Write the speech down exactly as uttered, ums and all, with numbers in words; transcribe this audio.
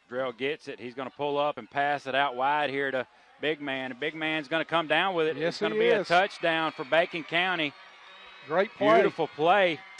Drell gets it. He's going to pull up and pass it out wide here to Big Man. The Big Man's going to come down with it. Yes, it's going to he be is. a touchdown for Bacon County. Great play. Beautiful play.